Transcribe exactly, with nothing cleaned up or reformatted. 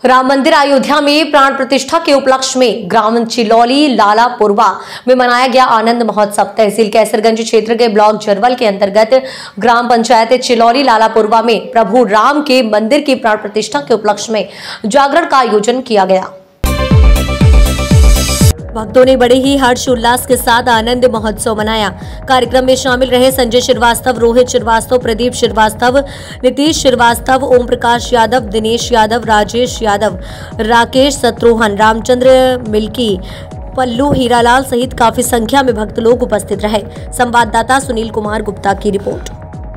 राम मंदिर अयोध्या में प्राण प्रतिष्ठा के उपलक्ष्य में ग्राम चिलौली लालापुरवा में मनाया गया आनंद महोत्सव। तहसील कैसरगंज क्षेत्र के ब्लॉक जरवल के अंतर्गत ग्राम पंचायत चिलौली लालापुरवा में प्रभु राम के मंदिर की प्राण प्रतिष्ठा के उपलक्ष्य में जागरण का आयोजन किया गया। भक्तों ने बड़े ही हर्ष उल्लास के साथ आनंद महोत्सव मनाया। कार्यक्रम में शामिल रहे संजय श्रीवास्तव, रोहित श्रीवास्तव, प्रदीप श्रीवास्तव, नीतीश श्रीवास्तव, ओम प्रकाश यादव, दिनेश यादव, राजेश यादव, राकेश शत्रुघ्न, रामचंद्र मिल्की, पल्लू हीरालाल सहित काफी संख्या में भक्त लोग उपस्थित रहे। संवाददाता सुनील कुमार गुप्ता की रिपोर्ट।